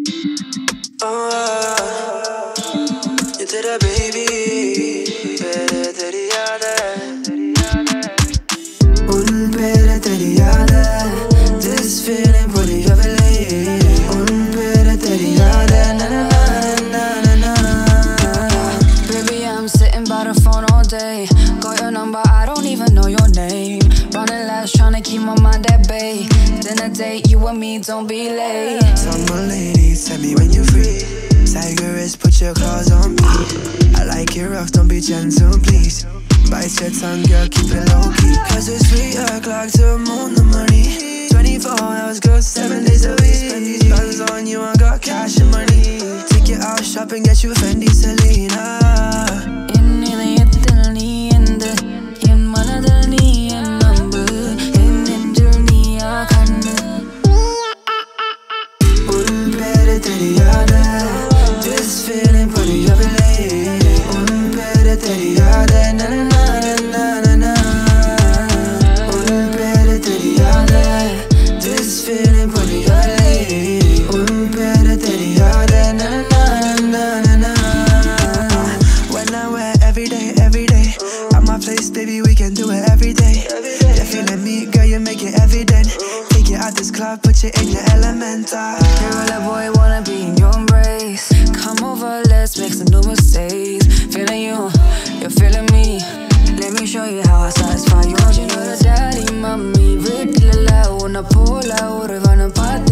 ये तेरा baby पेरे तेरी याद है उन पेरे तेरी याद है this feeling puriyavilai उन पेरे तेरी याद है na na na na na na Baby, I'm sitting by the phone all day. Got your number, I don't even know your name. Running last, tryna keep my mind at bay. Dinner date, you and me, don't be late. Summer lady, tell me when you're free. Tigress, put your claws on me. I like it rough, don't be gentle, please. Bite your tongue, girl, keep it low key. Cause it's 3 o'clock to moonu money. 24 hours, girl, 7 days a week. Spend these guns on you, I got cash and money. Take you out shopping, get you Fendi, Celine. In idathythil nee yendhu, in manadil nee en nambu, in nendil nee aa kannu. Un pere teri yaad hai, this feeling puriyavilai. Un pere teri yaad hai, na na na na na na. Un pere teri yaad hai, this feeling puriyavilai. Un pere teri yaad hai, na na na na na. When I wear every day, at my place, baby, we can do it every day. You're feeling me, girl, you make it evident. Take you out this club, put you in your element. You're a boy, wanna be in your embrace. Come over, let's make some new mistakes. Feeling you, you're feeling me. Let me show you how I satisfy your dreams. You're the daddy, mommy, Ritt, lala, wanna pull out, wanna party.